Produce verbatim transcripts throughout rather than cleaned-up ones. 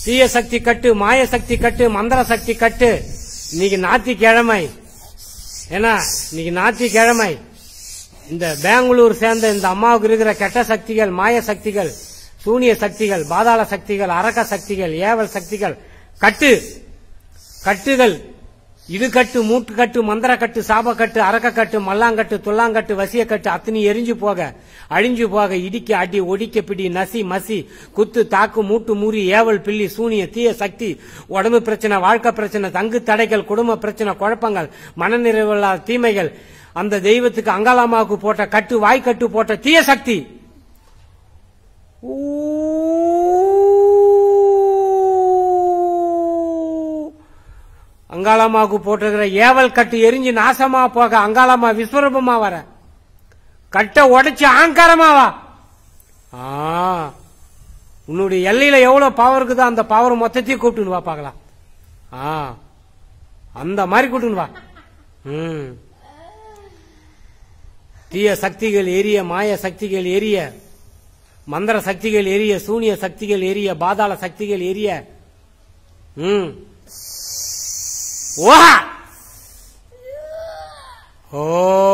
தீய சக்தி கட்டு, மாய சக்தி கட்டு, மந்திர சக்தி கட்டு. இன்னைக்கு ஞாயிற்றுக்கிழமை, ஏன்னா இன்னைக்கு ஞாயிற்றுக்கிழமை இந்த பெங்களூர் சேர்ந்த இந்த அம்மாவுக்கு இருக்கிற கெட்ட சக்திகள், மாய சக்திகள், சூனிய சக்திகள், பாதாள சக்திகள், அரக்க சக்திகள், ஏவல் சக்திகள் கட்டு கட்டுகள் இது கட்டு, மூட்டு கட்டு, மந்திர கட்டு, சாப கட்டு, அரக்க கட்டு, மல்லாங்கட்டு, துல்லாங்கட்டு, வசிய கட்டு அத்தனை எரிஞ்சு போக, அழிஞ்சு போக, இடிக்க அடி, ஒடிக்க பிடி, நசி மசி, குத்து தாக்கு, மூட்டு மூறி, ஏவல் பில்லி, சூனிய தீய சக்தி, உடம்பு பிரச்சனை, வாழ்க்கை பிரச்சனை, தங்கு தடைகள், குடும்ப பிரச்சனை, குழப்பங்கள், மனநிறைவில்லாத தீமைகள், அந்த தெய்வத்துக்கு அங்காளம்மாவுக்கு போட்ட கட்டு, வாய்க்கட்டு போட்ட தீய சக்தி அங்காளம்மாவுக்கு போட்டிருக்கிற ஏவல் கட்டு எரிஞ்சு நாசமா போக, அங்காளம்மா விஸ்வரூபமா வர, கட்ட உடைச்சு ஆங்காரமாவா. உன்னுடைய எல்லையில எவ்வளவு பவர் இருக்குதோ அந்த பவர் மொத்தத்தையும் கூப்பிட்டு வா பாக்கலாம். அந்த மாதிரி கூப்பிட்டு வா. ம் தீய சக்திகள் எரிய, மாய சக்திகள் எரிய, மந்திர சக்திகள் எரிய, சூனிய சக்திகள் எரிய, பாதாள சக்திகள் எரிய. ம் ஓ ஓ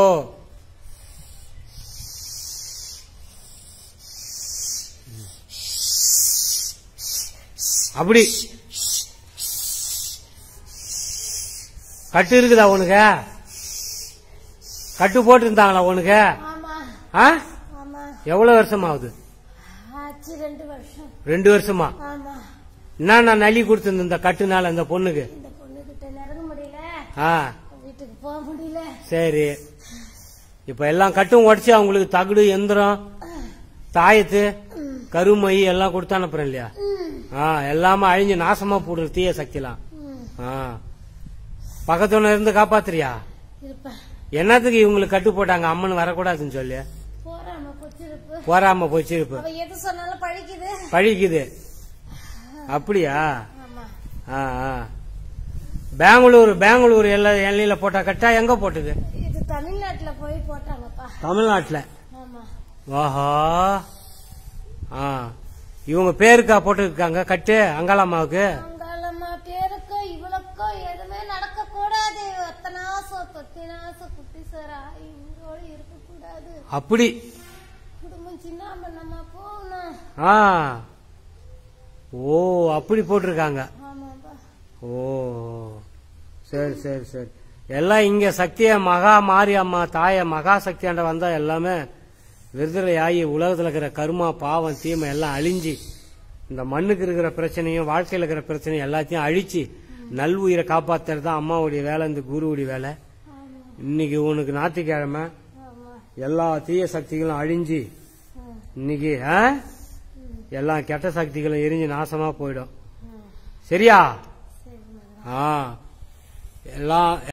அப்படி கட்டு இருக்குதா உனக்கு? கட்டு போட்டு இருந்தாங்களா உனக்கு? எவ்வளவு வருஷம் ஆகுது? ரெண்டு வருஷமா? என்ன நான் நலி கொடுத்து இந்த கட்டுனால இந்த பொண்ணுக்கு? வீட்டுக்கு போக முடியல. சரி, இப்ப எல்லாம் கட்டும் உடச்சு அவங்களுக்கு தகுடு, எந்திரம், தாயத்து, கருமை எல்லாம் கொடுத்து அனுப்புறேன் இல்லையா? எல்லாமே அழிஞ்சு நாசமா போடுற தீய சக்திலாம். பக்கத்துல இருந்து காப்பாத்துறியா? என்னத்துக்கு இவங்களுக்கு கட்டு போட்டாங்க? அம்மன் வரக்கூடாதுன்னு சொல்லி போறாம போச்சிருப்பு பழிக்குது. அப்படியா? பெங்களூர் பெங்களூர் எல்லையில போட்டா கட்டா எங்க போட்டது? தமிழ்நாட்டுல போய் போட்டாங்கப்பா. தமிழ்நாட்டுல? ஓஹோ. இவங்க பேருக்கா போட்டுருக்காங்க கட்டு அங்காளம்மாவுக்கு? அங்காளம்மா பேருக்கோ இவளுக்கோ எதுவுமே நடக்க கூடாது. அத்தனாசம் தொத்தினாசம் குட்டிசரா இவங்களோட இருக்க கூடாது. அப்படி குடும்பம் சின்ன பண்ணமா போகணும். ஆ ஓ அப்படி போட்டிருக்காங்க. ஓ சரி சரி சரி. எல்லாம் இங்க சக்திய மகா மாரியம்மா தாய மகா சக்தியாண்ட வந்தா எல்லாமே விடுதலை ஆகி உலகத்துல இருக்கிற கருமா பாவம் தீமை எல்லாம் அழிஞ்சு இந்த மண்ணுக்கு இருக்கிற பிரச்சனையும் வாழ்க்கையில இருக்கிற பிரச்சனையும் எல்லாத்தையும் அழிச்சு நல் உயிரை காப்பாத்துறது தான் அம்மாவுடைய வேலை, இந்த குருவுடைய வேலை. இன்னைக்கு உனக்கு ஞாயிற்றுக்கிழமை எல்லா தீய சக்திகளும் அழிஞ்சு இன்னைக்கு எல்லா கெட்ட சக்திகளும் எரிஞ்சு நாசமா போயிடும். சரியா? ஆ எல்லாம்